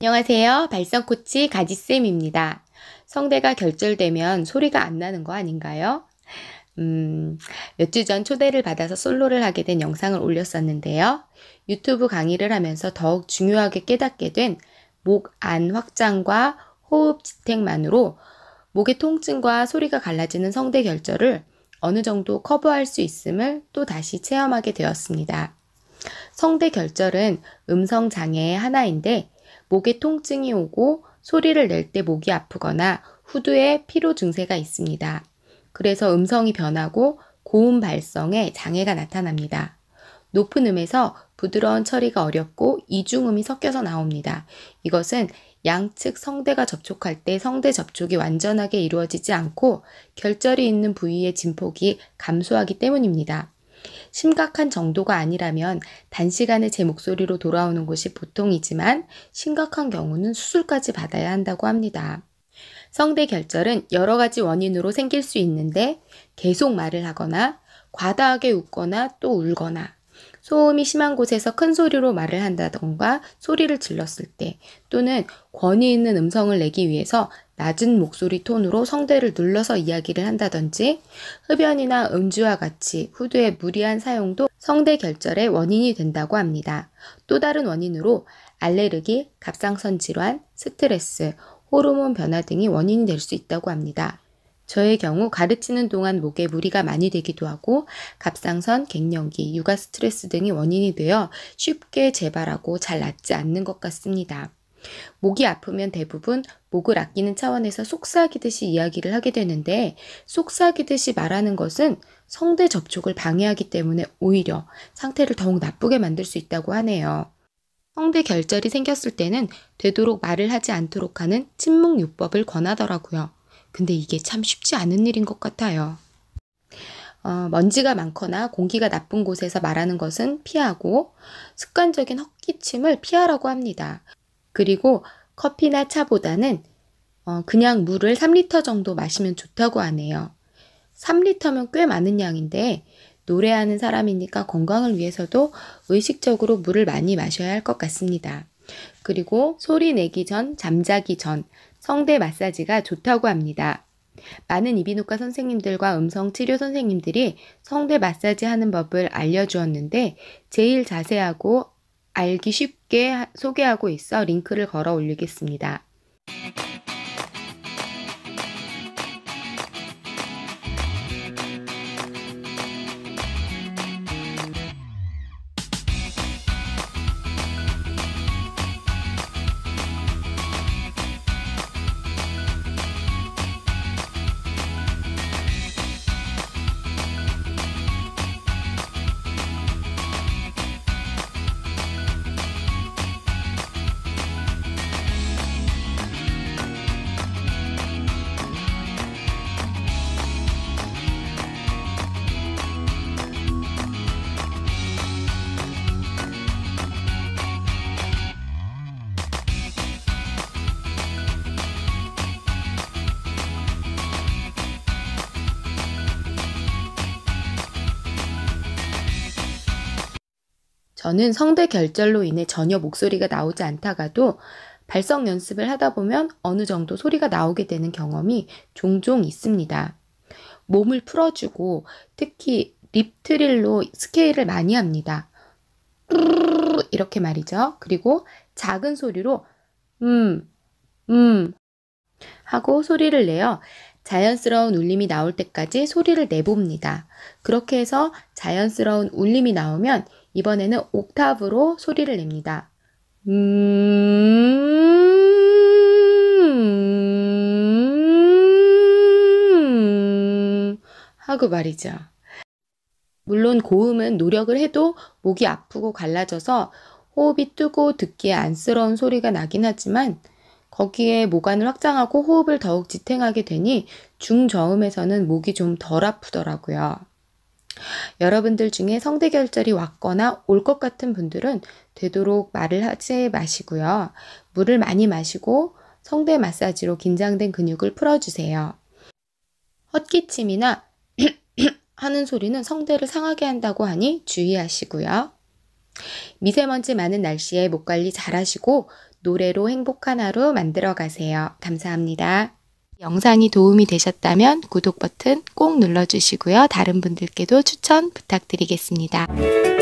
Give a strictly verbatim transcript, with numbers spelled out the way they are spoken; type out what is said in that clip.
안녕하세요. 발성코치 가지쌤입니다. 성대가 결절되면 소리가 안 나는 거 아닌가요? 음, 몇 주 전 초대를 받아서 솔로를 하게 된 영상을 올렸었는데요. 유튜브 강의를 하면서 더욱 중요하게 깨닫게 된 목 안 확장과 호흡 지탱만으로 목의 통증과 소리가 갈라지는 성대 결절을 어느 정도 커버할 수 있음을 또 다시 체험하게 되었습니다. 성대 결절은 음성 장애의 하나인데 목에 통증이 오고 소리를 낼 때 목이 아프거나 후두에 피로 증세가 있습니다. 그래서 음성이 변하고 고음 발성에 장애가 나타납니다. 높은 음에서 부드러운 처리가 어렵고 이중음이 섞여서 나옵니다. 이것은 양측 성대가 접촉할 때 성대 접촉이 완전하게 이루어지지 않고 결절이 있는 부위의 진폭이 감소하기 때문입니다. 심각한 정도가 아니라면 단시간에 제 목소리로 돌아오는 것이 보통이지만 심각한 경우는 수술까지 받아야 한다고 합니다. 성대 결절은 여러 가지 원인으로 생길 수 있는데 계속 말을 하거나 과다하게 웃거나 또 울거나 소음이 심한 곳에서 큰 소리로 말을 한다던가 소리를 질렀을 때 또는 권위 있는 음성을 내기 위해서 낮은 목소리 톤으로 성대를 눌러서 이야기를 한다든지 흡연이나 음주와 같이 후두의 무리한 사용도 성대 결절의 원인이 된다고 합니다. 또 다른 원인으로 알레르기, 갑상선 질환, 스트레스, 호르몬 변화 등이 원인이 될 수 있다고 합니다. 저의 경우 가르치는 동안 목에 무리가 많이 되기도 하고 갑상선, 갱년기, 육아 스트레스 등이 원인이 되어 쉽게 재발하고 잘 낫지 않는 것 같습니다. 목이 아프면 대부분 목을 아끼는 차원에서 속삭이듯이 이야기를 하게 되는데 속삭이듯이 말하는 것은 성대 접촉을 방해하기 때문에 오히려 상태를 더욱 나쁘게 만들 수 있다고 하네요. 성대 결절이 생겼을 때는 되도록 말을 하지 않도록 하는 침묵요법을 권하더라고요. 근데 이게 참 쉽지 않은 일인 것 같아요. 어, 먼지가 많거나 공기가 나쁜 곳에서 말하는 것은 피하고 습관적인 헛기침을 피하라고 합니다. 그리고 커피나 차보다는 어, 그냥 물을 삼 리터 정도 마시면 좋다고 하네요. 삼 리터면 꽤 많은 양인데 노래하는 사람이니까 건강을 위해서도 의식적으로 물을 많이 마셔야 할 것 같습니다. 그리고 소리 내기 전, 잠자기 전 성대 마사지가 좋다고 합니다. 많은 이비인후과 선생님들과 음성치료 선생님들이 성대 마사지 하는 법을 알려주었는데 제일 자세하고 알기 쉽게 소개하고 있어 링크를 걸어 올리겠습니다. 저는 성대 결절로 인해 전혀 목소리가 나오지 않다가도 발성 연습을 하다 보면 어느 정도 소리가 나오게 되는 경험이 종종 있습니다. 몸을 풀어주고 특히 립 트릴로 스케일을 많이 합니다. 이렇게 말이죠. 그리고 작은 소리로 음, 음 하고 소리를 내어 자연스러운 울림이 나올 때까지 소리를 내봅니다. 그렇게 해서 자연스러운 울림이 나오면 이번에는 옥타브로 소리를 냅니다. 음 하고 말이죠. 물론 고음은 노력을 해도 목이 아프고 갈라져서 호흡이 뜨고 듣기에 안쓰러운 소리가 나긴 하지만 거기에 목안을 확장하고 호흡을 더욱 지탱하게 되니 중저음에서는 목이 좀 덜 아프더라고요. 여러분들 중에 성대 결절이 왔거나 올 것 같은 분들은 되도록 말을 하지 마시고요. 물을 많이 마시고 성대 마사지로 긴장된 근육을 풀어주세요. 헛기침이나 하는 소리는 성대를 상하게 한다고 하니 주의하시고요. 미세먼지 많은 날씨에 목 관리 잘 하시고 노래로 행복한 하루 만들어 가세요. 감사합니다. 영상이 도움이 되셨다면 구독 버튼 꼭 눌러주시고요. 다른 분들께도 추천 부탁드리겠습니다.